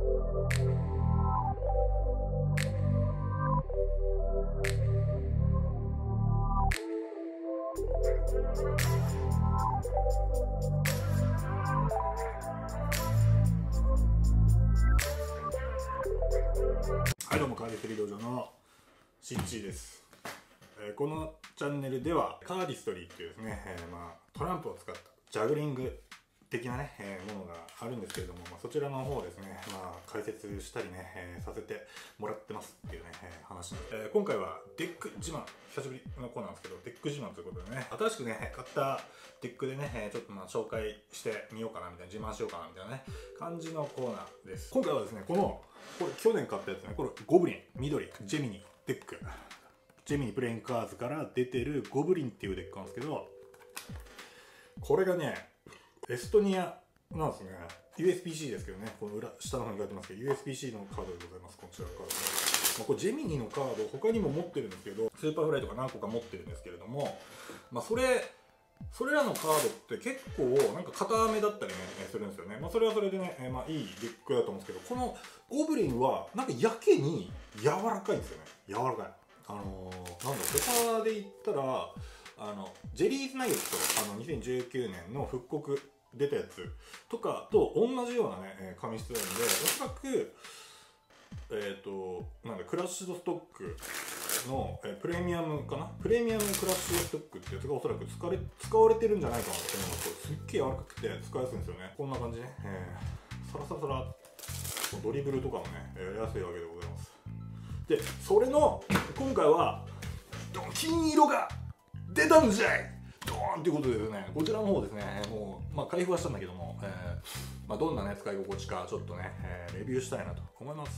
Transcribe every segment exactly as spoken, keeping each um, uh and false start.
はいどうも、カーディスリー道場のしんちーです。えー、このチャンネルではカーディストリーっていうですね、えーまあ、トランプを使ったジャグリング的なね、えー、ものがあるんですけれども、まあ、そちらの方をですね、まあ、解説したりね、えー、させてもらってますっていうね、えー、話なんで、えー、今回はデック自慢、久しぶりのコーナーなんですけど、デック自慢ということでね、新しくね、買ったデックでね、えー、ちょっとまあ紹介してみようかなみたいな、自慢しようかなみたいなね、感じのコーナーです。今回はですね、この、これ去年買ったやつね、これゴブリン、緑、ジェミニ、デック。ジェミニプレインカーズから出てるゴブリンっていうデックなんですけど、これがね、エストニアなんですね。ユーエスピーシー ですけどね、この裏、下の方に書いてますけど、ユーエスピーシー のカードでございます。こちらのカードね。まあ、これジェミニのカード、他にも持ってるんですけど、スーパーフライとか何個か持ってるんですけれども、まあ、それ、それらのカードって結構なんか硬めだったりね、するんですよね。まあそれはそれでね、えー、まあいいデックだと思うんですけど、このゴブリンはなんかやけに柔らかいんですよね。柔らかい。あのー、なんだろう、他で言ったら、あの、ジェリーズナイフと、あの、にせんじゅうきゅうねんの復刻出たやつとかと同じようなね、紙質なんで、おそらく、えっと、なんだ、クラッシュドストックの、えー、プレミアムかなプレミアムクラッシュドストックってやつがおそらく使われ使われてるんじゃないかなっていうのがすっげえ柔らかくて使いやすいんですよね。こんな感じね、えー、サラサラサラドリブルとかもねやりやすいわけでございます。でそれの今回は金色が出たんじゃいドーンっていうことでですね、こちらの方ですね、もう、まあ、開封はしたんだけども、えーまあ、どんなね使い心地かちょっとね、えー、レビューしたいなと思います。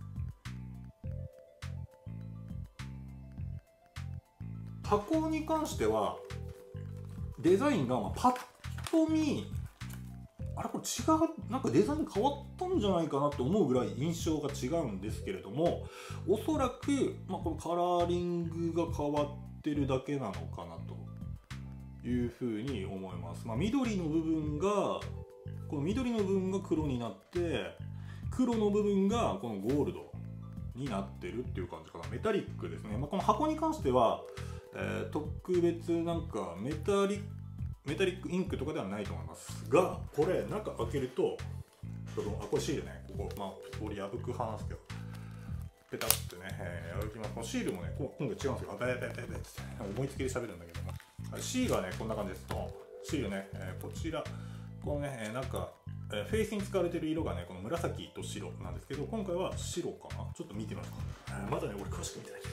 箱に関してはデザインがまあパッと見あれこれ違うなんかデザイン変わったんじゃないかなって思うぐらい印象が違うんですけれども、おそらく、まあ、このカラーリングが変わってるだけなのかなというふうに思います。まあ、緑の部分がこの緑の部分が黒になって黒の部分がこのゴールドになってるっていう感じかな。メタリックですね。まあ、この箱に関してはえー、特別なんかメタリメタリックインクとかではないと思いますが、これ中開けるとあこれシールね、ここまあ俺破く派なんですけどペタッてね、えー、破きます。このシールもね今回違うんですよ。あベベベベベって思いつきで喋るんだけども、シールはねこんな感じです。シールね、えー、こちらこのね、えー、なんか、えー、フェイスに使われてる色がねこの紫と白なんですけど、今回は白かな。ちょっと見てみますか、えー、まだね俺詳しく見てない。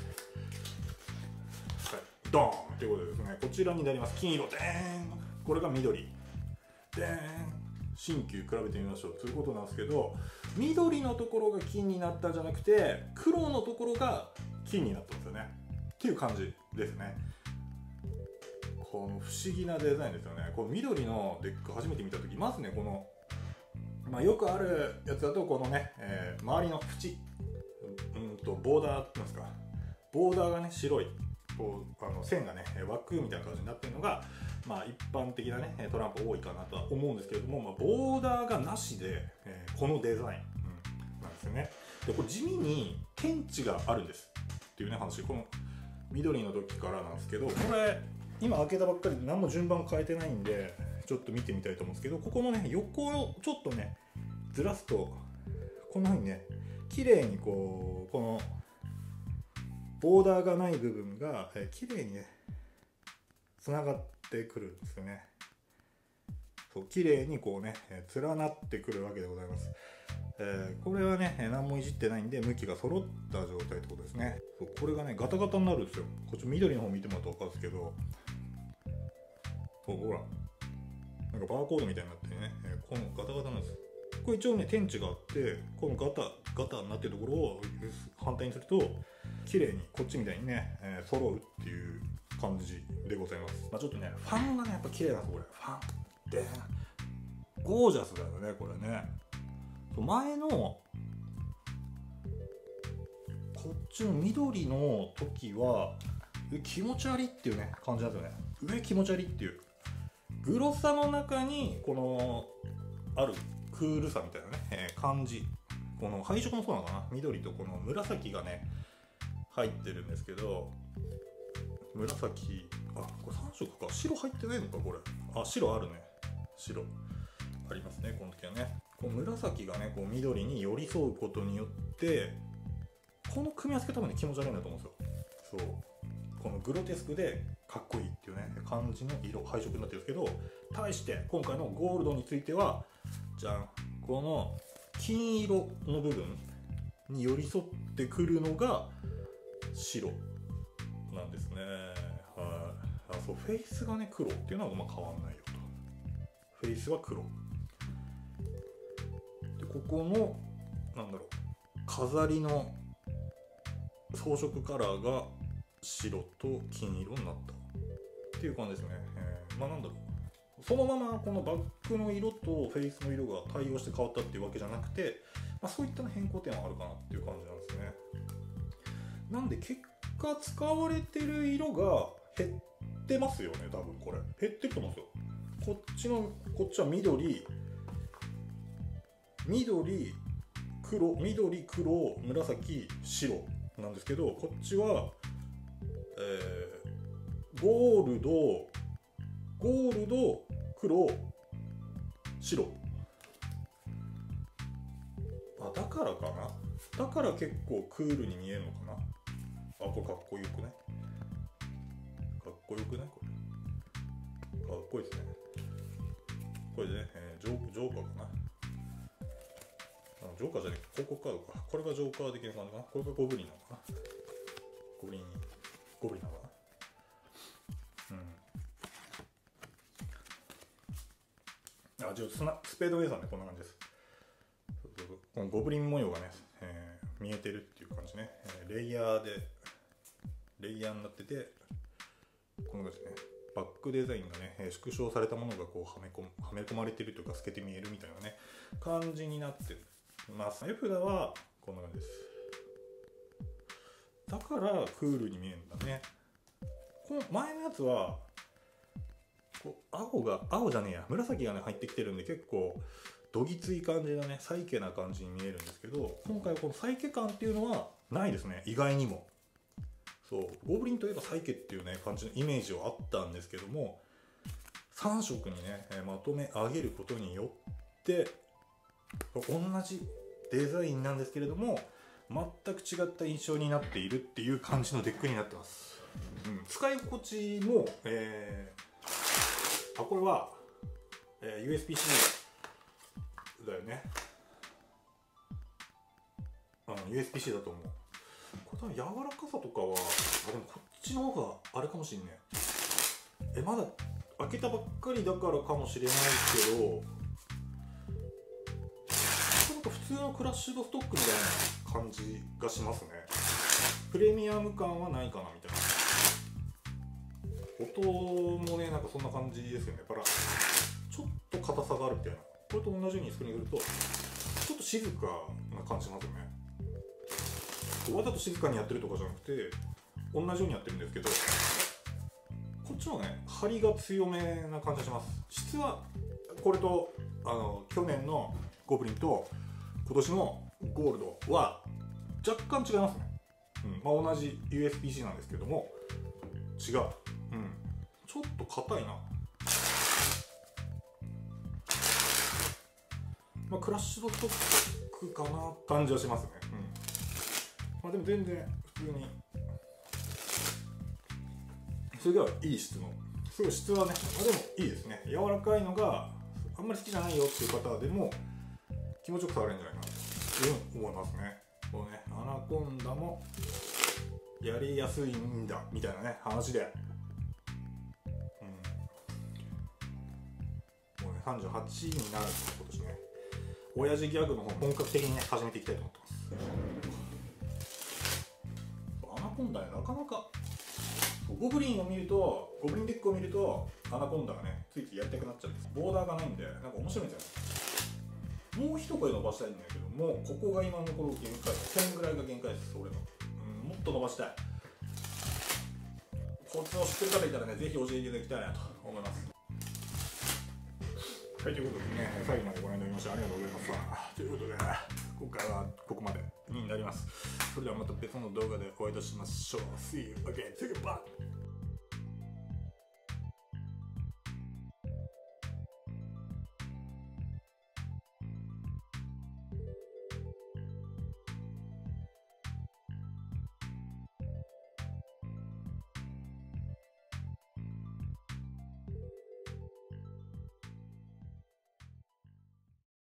ドーンということでですね、こちらになります。金色でーん、これが緑でーん、新旧比べてみましょうということなんですけど、緑のところが金になったんじゃなくて黒のところが金になったんですよねっていう感じですね。この不思議なデザインですよね。この緑のデック初めて見た時、まずねこの、まあ、よくあるやつだとこのね、えー、周りの縁うんとボーダーって言いますか、ボーダーがね白いこうあの線がね枠みたいな感じになってるのが、まあ、一般的なねトランプ多いかなとは思うんですけれども、まあ、ボーダーがなしで、えー、このデザイン、うん、なんですよね。でこれ地味に天地があるんですっていうね話、この緑の時からなんですけど、これ今開けたばっかりで何も順番変えてないんでちょっと見てみたいと思うんですけど、ここのね横をちょっとねずらすとこんな風にね綺麗にこうこのボーダーがない部分が、えー、綺麗にねつながってくるんですよね。そう綺麗にこうね、えー、連なってくるわけでございます。えー、これはね何もいじってないんで向きが揃った状態ってことですね。そうこれがねガタガタになるんですよ。こっち緑の方見てもらうと分かるんですけど、そうほらなんかバーコードみたいになってね、えー、このガタガタなんです。これ一応ね天地があって、このガタガタになってるところを反対にすると綺麗にこっちみたいにね、えー、揃うっていう感じでございます。まあ、ちょっとねファンがねやっぱ綺麗なんですこれ。ファンでゴージャスだよねこれね。前のこっちの緑の時は気持ち悪いっていうね感じなんですよね。上気持ち悪いっていうグロさの中にこのあるクールさみたいなね、えー、感じ、 この配色もそうなのかな、緑とこの紫がね入ってるんですけど、紫、あこれさん色か、白入ってないのかこれ、あ白あるね、白ありますね。この時はねこう紫がねこう緑に寄り添うことによってこの組み合わせが多分ね気持ち悪いんだと思うんですよ。そうこのグロテスクでかっこいいっていうね感じの色配色になってるんですけど、対して今回のゴールドについてはじゃん、この金色の部分に寄り添ってくるのが白なんですね。はい、あそうフェイスがね黒っていうのはまあ変わんないよと。フェイスは黒で、ここのなんだろう飾りの装飾カラーが白と金色になったっていう感じですね。えー、まあなんだろう、そのままこのバックの色とフェイスの色が対応して変わったっていうわけじゃなくて、まあ、そういった変更点はあるかなっていう感じなんですね。なんで結果使われてる色が減ってますよね。多分これ減ってると思うんですよ。こっちのこっちは緑緑黒緑黒紫白なんですけど、こっちは、えー、ゴールドゴールド黒白、あだからかな、だから結構クールに見えるのかな。あこれかっこよくね、かっこよくね、これかっこいいですね。これでね、えー、ジョー、ジョーカーかな、あジョーカーじゃねえ、広告カードか、これがジョーカー的な感じかな、これがゴブリンなのかな、ゴブリンゴブリンなのかな。うん、あ、ちょっとスナスペードウェイさんね、こんな感じです。そうそうそう、このゴブリン模様がね、えー、見えてるっていう感じね。えー、レイヤーでレイヤーになってて、この感じね、バックデザインがね、えー、縮小されたものがこうはめ込はめ込まれてるというか透けて見えるみたいなね感じになってます。絵札はこんな感じです。だからクールに見えるんだね。この前のやつはこう青が青じゃねえや紫がね入ってきてるんで結構どぎつい感じだね、サイケな感じに見えるんですけど、今回はこのサイケ感っていうのはないですね。意外にもそうゴブリンといえばサイケっていうね感じのイメージはあったんですけども、さん色にねまとめ上げることによって同じデザインなんですけれども全く違った印象になっているっていう感じのデックになってます。うん、使い心地も、えー、あこれは、えー、ユーエスビーシー だよね。うん、ユーエスビーシー だと思う。これ多分柔らかさとかはあでもこっちの方があれかもしんねえ。えまだ開けたばっかりだからかもしれないけど、なんか普通のクラッシュドストックみたいな感じがしますね。プレミアム感はないかなみたいな。音もねなんかそんな感じですよね。やっぱりちょっと硬さがあるみたいな。これと同じようにスクリーンするとちょっと静かな感じしますよね。わざと静かにやってるとかじゃなくて同じようにやってるんですけど、こっちのね張りが強めな感じがします。質はこれとあの去年のゴブリンと今年のゴールドは若干違いますね。うんまあ、同じ ユーエスビーシー なんですけども違う、うん、ちょっと硬いな。まあ、クラッシュドストックかな感じはしますね。うんまあ、でも全然普通にそれではいい質のすごい質はね、あでもいいですね。柔らかいのがあんまり好きじゃないよっていう方でも気持ちよく触れるんじゃないかなというふうに思いますね。このねアナコンダもやりやすいんだみたいなね話で、うん、もうねさんじゅうはちになる今年ね。親父ギャグの方本格的にね始めていきたいと思ってます。アナコンダねなかなかゴブリンを見るとゴブリンデックを見るとアナコンダがねついついやりたくなっちゃうんです。ボーダーがないんでなんか面白いんですよね。もう一声伸ばしたいんだけどもここが今のところ限界、こんぐらいが限界です。俺の、うん、もっと伸ばしたい。コツを知ってる方いたらねぜひ教えていただきたいなと思います。はいということでね最後までご覧いただきましてありがとうございます。ということで今回はります。それではまた別の動画でお会いいたしましょう。See you again. Take it back.